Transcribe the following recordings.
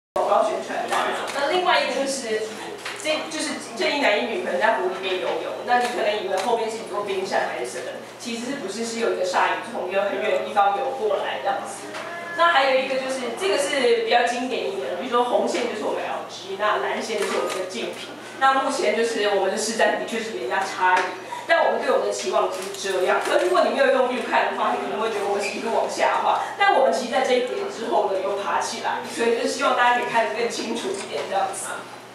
广告宣传这样子。那另外一个就是，这一男一女可能在湖里面游泳，那你可能以为后面是一座冰山还是什么，其实不是，是有一个鲨鱼从一个很远的地方游过来这样子。那还有一个就是这个是比较经典一点的，比如说红线就是我们 LG， 那蓝线就是我们的竞品。那目前就是我们的市占的确是有点差异。 但我们对我们的期望就是这样。可如果你没有用 view 看的话，你可能会觉得我们是一路往下滑。但我们其实在这一点之后呢，又爬起来，所以就是希望大家可以看得更清楚一点这样子。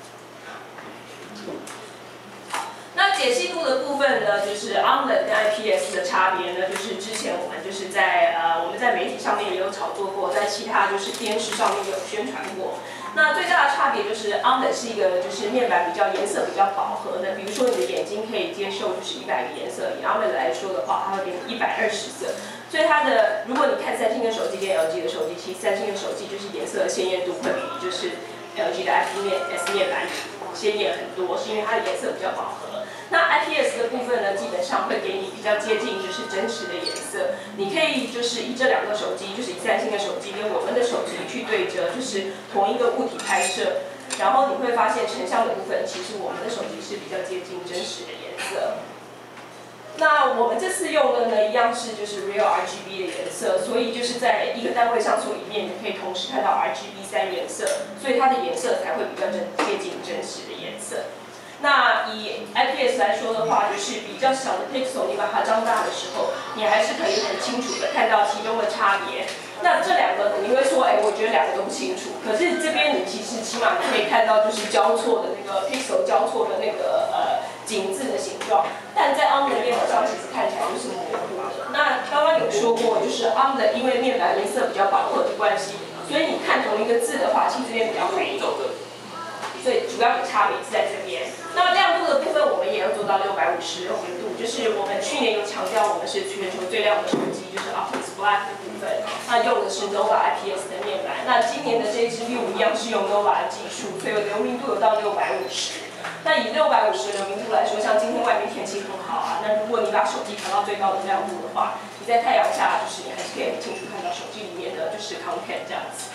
那解析度的部分呢，就是 OLED 跟 IPS 的差别呢，就是之前我们就是我们在媒体上面也有炒作过，在其他就是电视上面也有宣传过。 那最大的差别就是 OLED 是一个就是面板比较颜色比较饱和的，比如说你的眼睛可以接受就是100个颜色，以 OLED 来说的话，它会给你120色。所以它的如果你看三星的手机跟 LG 的手机，其实三星的手机就是颜色的鲜艳度会比就是 LG 的 S 面板鲜艳很多，是因为它的颜色比较饱和。 那 IPS 的部分呢，基本上会给你比较接近就是真实的颜色。你可以就是以这2个手机，就是以三星的手机跟我们的手机去对折，就是同一个物体拍摄，然后你会发现成像的部分，其实我们的手机是比较接近真实的颜色。那我们这次用的呢，一样是就是 Real RGB 的颜色，所以就是在一个单位像素里面，你可以同时看到 RGB 3颜色，所以它的颜色才会比较接近真实的颜色。 那以 IPS 来说的话，就是比较小的 pixel， 你把它张大的时候，你还是可以很清楚的看到其中的差别。那这2个你会说，我觉得2个都不清楚。可是这边你其实起码你可以看到就是交错的那个 pixel 交错的那个井字的形状，但在 OLED 面板上其实看起来就是模糊的。那刚刚有说过，就是 OLED 因为面板颜色比较饱和的关系，所以你看同一个字的话，其实这边比较黑。 所以主要的差别是在这边。那亮度的部分，我们也要做到650柔明度，就是我们去年有强调，我们是全球最亮的手机，就是 Optics Black 的部分。那用的是 Nova IPS 的面板。那今年的这支 View 一样是用 Nova 的技术，所以柔明度有到650。那以650柔明度来说，像今天外面天气很好啊，那如果你把手机调到最高的亮度的话，你在太阳下，就是你还是可以很清楚看到手机里面的就是 content 这样子。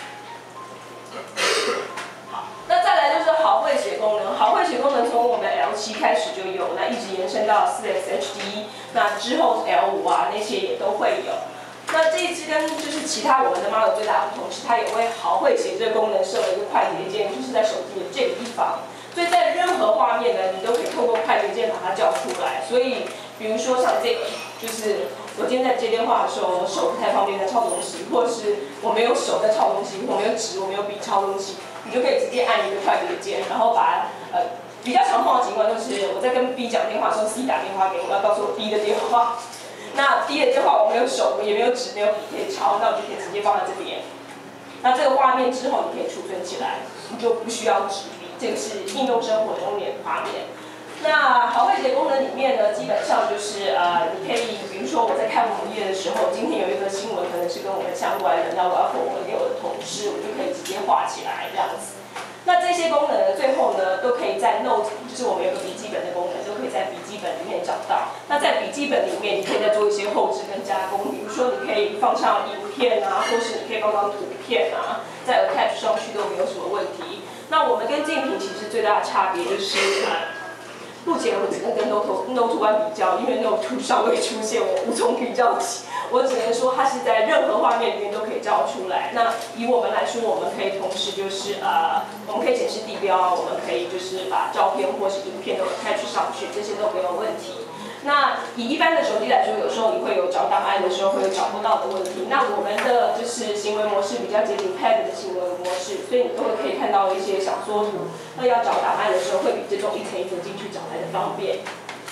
那再来就是好绘写功能，好绘写功能从我们 L7开始就有，那一直延伸到4X HD， 那之后 L5啊那些也都会有。那这一支跟就是其他我们的 model 最大的不同是，它也为好绘写这个功能设了一个快捷键，就是在手机的这个地方。所以在任何画面呢，你都可以透过快捷键把它叫出来。所以比如说像这个，就是我今天在接电话的时候，我手不太方便在抄东西，或者是我没有手在抄东西，我没有纸，我没有笔抄东西。 你就可以直接按一个快捷键，然后把比较常碰到的情况就是我在跟 B 讲电话的时候 ，C 打电话给我，要告诉我 B 的电话。那 B 的电话我没有手，也没有纸，没有笔可以抄，那我就可以直接放在这边。那这个画面之后你可以储存起来，你就不需要纸笔。这个是应用生活中的画面。那好绘写功能里面呢，基本上就是你可以比如说我在看网页的时候，今天有一个新闻可能是跟我们相关的，那我要forward给我的同事，我就可以直接画起来这样子。那这些功能呢，最后呢都可以在 Note， 就是我们有个笔记本的功能，都可以在笔记本里面找到。那在笔记本里面，你可以再做一些后置跟加工，比如说你可以放上影片啊，或是你可以放上图片啊，在 attach 上去都没有什么问题。那我们跟竞品其实最大的差别就是目前我只能跟 Note 1比较，因为 Note 2尚未出现，我无从比较起。我只能说它是在任何画面里面都可以照出来。那以我们来说，我们可以同时就是我们可以显示地标啊，我们可以就是把照片或是影片都attach上去，这些都没有问题。那以一般的手机来说，有时候你会有找档案的时候会有找不到的问题。那我们的就是行为模式比较接近 Pad 的行为模式，所以你都会可以看到一些小缩图。那要找档案的时候，会比这种一层一层进去找来的方便。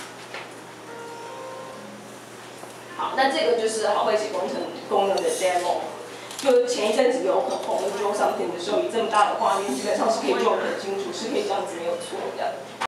好，那这个就是好绘写功能的 demo。就前一阵子有很红的 Draw Something 的时候，以这么大的画面，基本上是可以做得很清楚，是可以这样子没有错的。